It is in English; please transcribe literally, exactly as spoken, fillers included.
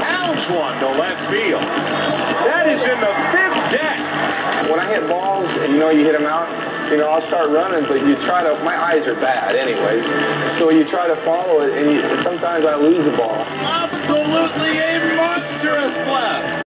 pounds one to left field. That is in the fifth deck. When I hit balls and you know you hit them out, you know, I'll start running, but you try to, my eyes are bad anyways, so you try to follow it, and you, sometimes I lose the ball. Absolutely a monstrous blast.